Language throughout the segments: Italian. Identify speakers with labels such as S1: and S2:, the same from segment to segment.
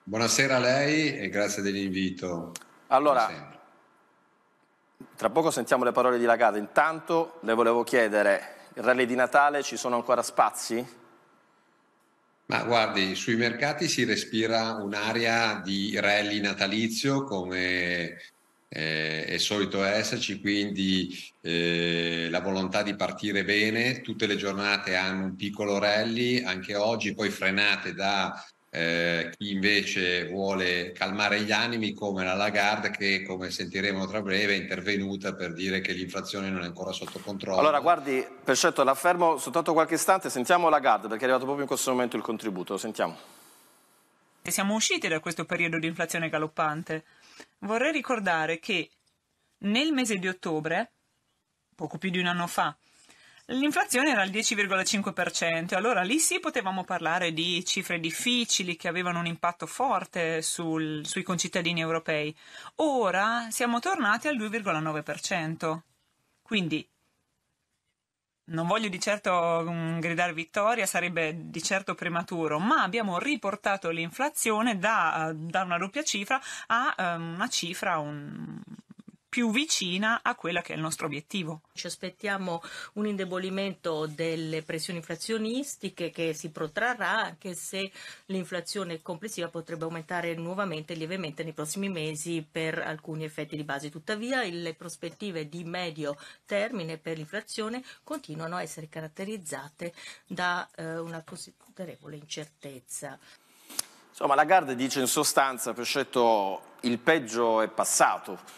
S1: Buonasera a lei e grazie dell'invito.
S2: Allora, tra poco sentiamo le parole di Lagarde. Intanto le volevo chiedere, il rally di Natale ci sono ancora spazi?
S1: Ma guardi, sui mercati si respira un'aria di rally natalizio come è solito esserci, quindi la volontà di partire bene, tutte le giornate hanno un piccolo rally, anche oggi poi frenate da chi invece vuole calmare gli animi come la Lagarde che, come sentiremo tra breve, è intervenuta per dire che l'inflazione non è ancora sotto
S2: Allora,
S1: controllo.
S2: guardi, Perfetto, la fermo soltanto qualche istante, sentiamo Lagarde perché è arrivato proprio in questo momento il contributo, sentiamo.
S3: Siamo usciti da questo periodo di inflazione galoppante. Vorrei ricordare che nel mese di ottobre, poco più di un anno fa, l'inflazione era al 10,5%, allora lì sì potevamo parlare di cifre difficili che avevano un impatto forte sui concittadini europei. Ora siamo tornati al 2,9%. Quindi non voglio di certo gridare vittoria, sarebbe di certo prematuro, ma abbiamo riportato l'inflazione da una doppia cifra a una cifra più vicina a quella che è il nostro obiettivo.
S4: Ci aspettiamo un indebolimento delle pressioni inflazionistiche che si protrarrà, anche se l'inflazione complessiva potrebbe aumentare nuovamente, lievemente nei prossimi mesi per alcuni effetti di base. Tuttavia le prospettive di medio termine per l'inflazione continuano a essere caratterizzate da una considerevole incertezza.
S2: Insomma, Lagarde dice in sostanza, Pescetto, il peggio è passato.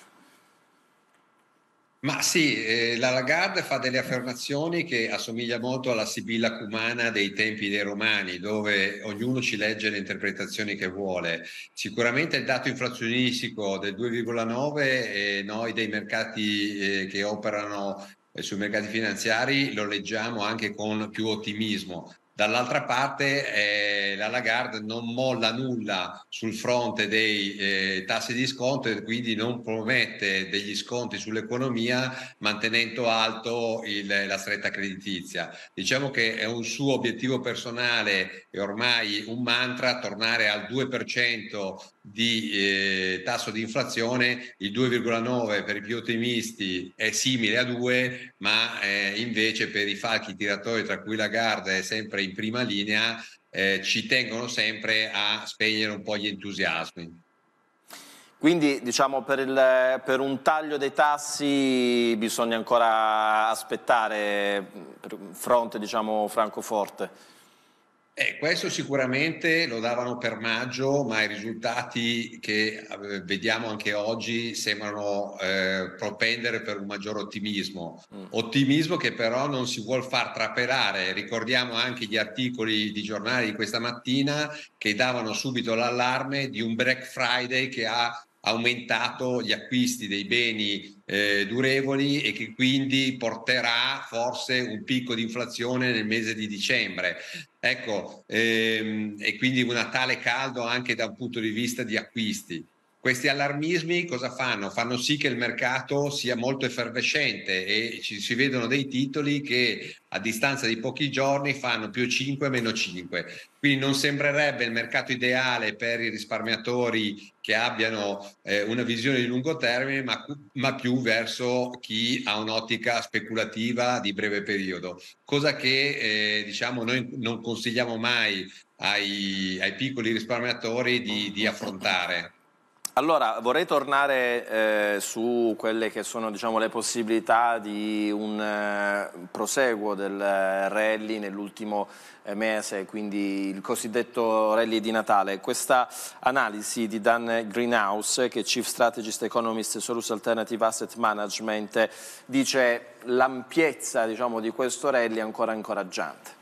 S1: Ma sì, la Lagarde fa delle affermazioni che assomiglia molto alla Sibilla Cumana dei tempi dei Romani, dove ognuno ci legge le interpretazioni che vuole. Sicuramente il dato inflazionistico del 2,9 noi dei mercati che operano sui mercati finanziari lo leggiamo anche con più ottimismo. Dall'altra parte la Lagarde non molla nulla sul fronte dei tassi di sconto e quindi non promette degli sconti sull'economia mantenendo alto la stretta creditizia. Diciamo che è un suo obiettivo personale e ormai un mantra tornare al 2% di tasso di inflazione, il 2,9 per i più ottimisti è simile a 2, ma invece per i falchi tiratori, tra cui Lagarde è sempre in prima linea, ci tengono sempre a spegnere un po' gli entusiasmi.
S2: Quindi diciamo per un taglio dei tassi bisogna ancora aspettare per fronte diciamo francoforte.
S1: Questo sicuramente lo davano per maggio, ma i risultati che vediamo anche oggi sembrano propendere per un maggior ottimismo. Ottimismo che però non si vuol far trapelare. Ricordiamo anche gli articoli di giornali di questa mattina che davano subito l'allarme di un Black Friday che ha aumentato gli acquisti dei beni durevoli e che quindi porterà forse un picco di inflazione nel mese di dicembre. Ecco, e quindi un Natale caldo anche da un punto di vista di acquisti. Questi allarmismi cosa fanno? Fanno sì che il mercato sia molto effervescente e si vedono dei titoli che a distanza di pochi giorni fanno più 5, meno 5. Quindi non sembrerebbe il mercato ideale per i risparmiatori che abbiano una visione di lungo termine, ma più verso chi ha un'ottica speculativa di breve periodo, cosa che diciamo noi non consigliamo mai ai piccoli risparmiatori di affrontare.
S2: Allora vorrei tornare su quelle che sono diciamo, le possibilità di un proseguo del rally nell'ultimo mese, quindi il cosiddetto rally di Natale. Questa analisi di Dan Greenhouse, che è Chief Strategist Economist Solus Alternative Asset Management, dice l'ampiezza diciamo, di questo rally è ancora incoraggiante.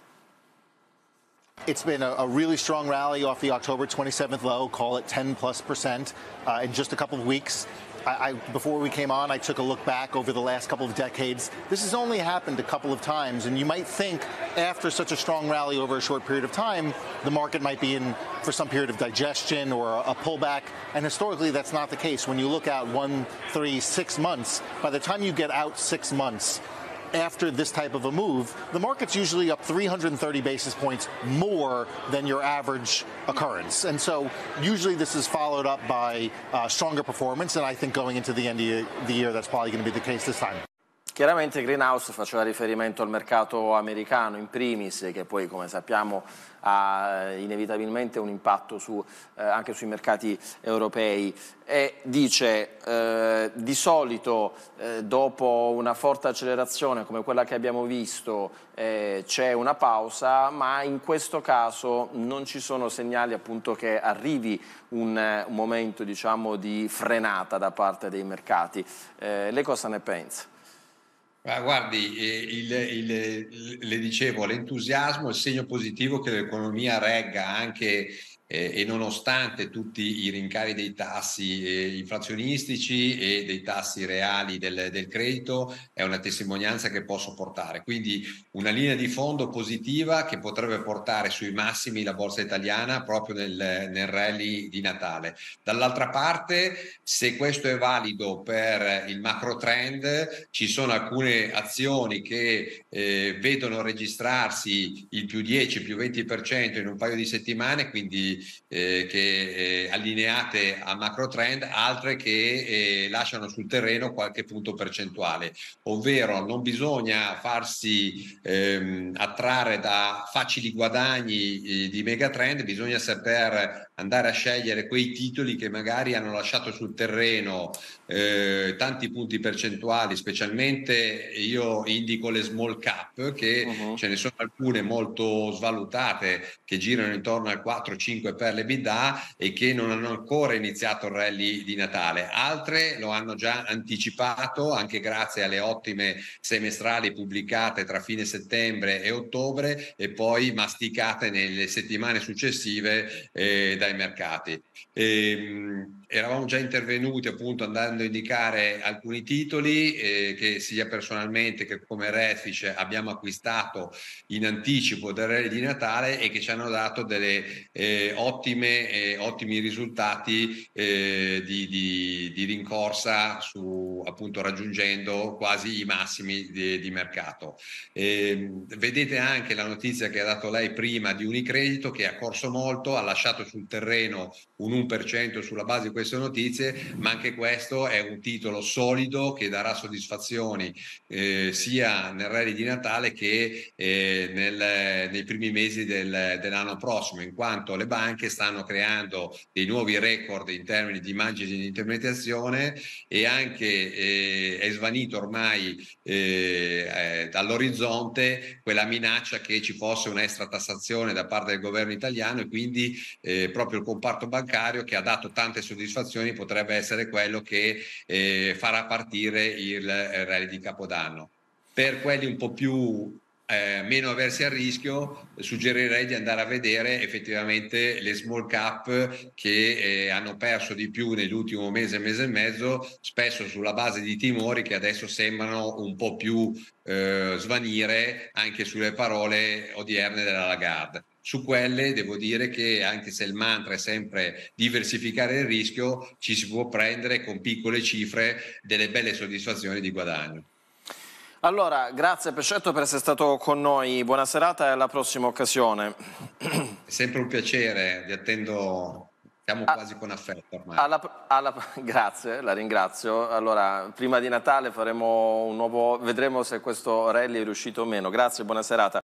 S5: It's been a really strong rally off the October 27th low, call it 10+% in just a couple of weeks. Before we came on, I took a look back over the last couple of decades. This has only happened a couple of times, and you might think after such a strong rally over a short period of time, the market might be in for some period of digestion or a pullback, and historically that's not the case. When you look out 1, 3, 6 months, by the time you get out 6 months, after this type of a move, the market's usually up 330 basis points more than your average occurrence. And so usually this is followed up by stronger performance, and I think going into the end of the year, that's probably going to be the case this time.
S2: Chiaramente Greenhouse faceva riferimento al mercato americano in primis, che poi come sappiamo ha inevitabilmente un impatto anche sui mercati europei, e dice di solito dopo una forte accelerazione come quella che abbiamo visto c'è una pausa, ma in questo caso non ci sono segnali appunto che arrivi un momento, diciamo, di frenata da parte dei mercati. Lei cosa ne pensa?
S1: Guardi, le dicevo, l'entusiasmo è il segno positivo che l'economia regga anche e nonostante tutti i rincari dei tassi inflazionistici e dei tassi reali del credito, è una testimonianza che posso portare. Quindi una linea di fondo positiva che potrebbe portare sui massimi la borsa italiana proprio nel rally di Natale. Dall'altra parte, se questo è valido per il macro trend, ci sono alcune azioni che vedono registrarsi il più 10, più 20% in un paio di settimane, quindi allineate a macro trend, altre che lasciano sul terreno qualche punto percentuale, ovvero non bisogna farsi attrarre da facili guadagni di megatrend, bisogna saper andare a scegliere quei titoli che magari hanno lasciato sul terreno tanti punti percentuali, specialmente io indico le small cap, che ce ne sono alcune molto svalutate che girano intorno al 4-5 per l'EBITDA e che non hanno ancora iniziato il rally di Natale, altre lo hanno già anticipato anche grazie alle ottime semestrali pubblicate tra fine settembre e ottobre e poi masticate nelle settimane successive dai mercati. Eravamo già intervenuti appunto andando a indicare alcuni titoli che sia personalmente che come Redfish abbiamo acquistato in anticipo del rally di Natale e che ci hanno dato delle ottimi risultati di rincorsa appunto raggiungendo quasi i massimi di mercato. Vedete anche la notizia che ha dato lei prima di Unicredito, che ha corso molto, ha lasciato sul terreno un 1% sulla base di queste notizie, ma anche questo è un titolo solido che darà soddisfazioni sia nel rally di Natale che nei primi mesi dell'anno prossimo, in quanto le banche stanno creando dei nuovi record in termini di margini di intermediazione e anche è svanito ormai dall'orizzonte quella minaccia che ci fosse un'extra tassazione da parte del governo italiano e quindi proprio il comparto bancario, che ha dato tante soddisfazioni, potrebbe essere quello che farà partire il rally di Capodanno. Per quelli un po' più meno avversi al rischio, suggerirei di andare a vedere effettivamente le small cap che hanno perso di più nell'ultimo mese e mezzo, spesso sulla base di timori che adesso sembrano un po' più svanire anche sulle parole odierne della Lagarde. Su quelle devo dire che, anche se il mantra è sempre diversificare il rischio, ci si può prendere con piccole cifre delle belle soddisfazioni di guadagno.
S2: Allora, grazie Pescetto per essere stato con noi, buona serata e alla prossima occasione.
S1: È sempre un piacere, vi attendo, siamo quasi con affetto ormai.
S2: Grazie, la ringrazio. Allora, prima di Natale vedremo se questo rally è riuscito o meno. Grazie, buona serata.